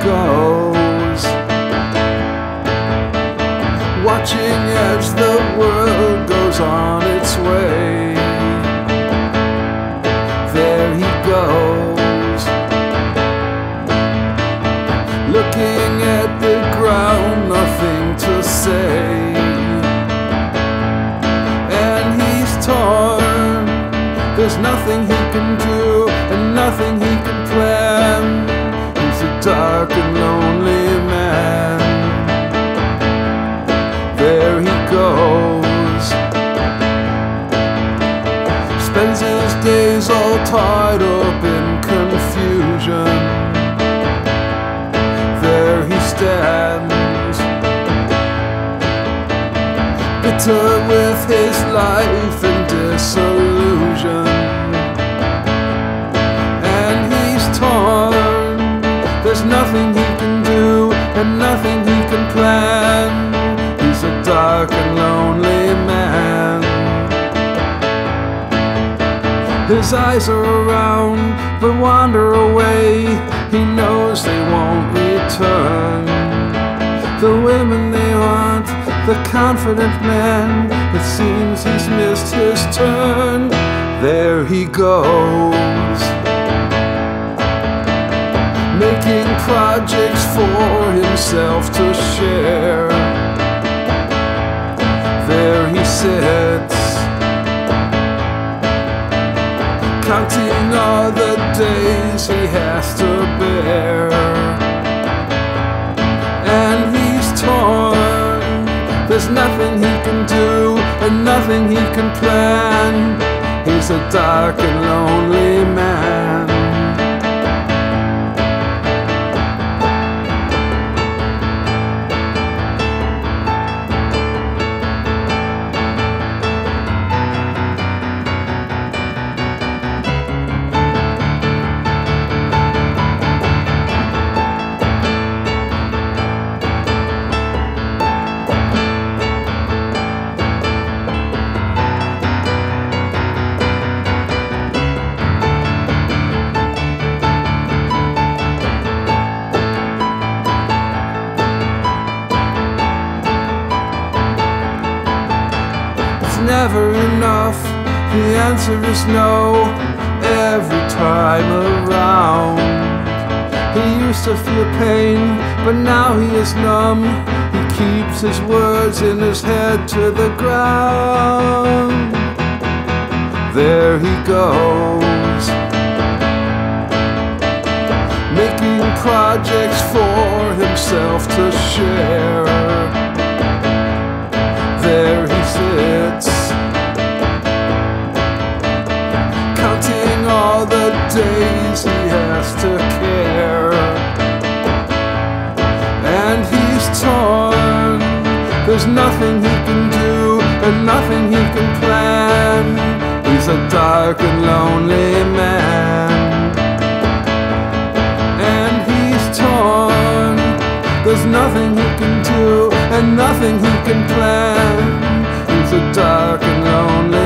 goes, watching as the world goes on its way. There he goes, looking at the ground, nothing to say. And he's torn, there's nothing he can do and nothing he can plan. He's a dark and lonely man. There he goes, spends his days all tied up in confusion. There he stands, bitter with his life and disillusion. And he's torn, there's nothing he can do and nothing he can plan. He's a dark and lonely man. His eyes are around but wander away. He knows they won't return. The women they want, the confident man, it seems he's missed his turn. There he goes, making projects for himself to share. There he sits, counting all the days he has to bear. And he's torn, there's nothing he can do and nothing he can plan. He's a dark and lonely man. Never enough, the answer is no, every time around. He used to feel pain, but now he is numb. He keeps his words in his head to the ground. There he goes, making projects for himself to share. There he sits, counting all the days he has to care. And he's torn, there's nothing he can do and nothing he can plan. He's a dark and lonely man. And he's torn, there's nothing he can do and nothing he can plan. He's a dark and lonely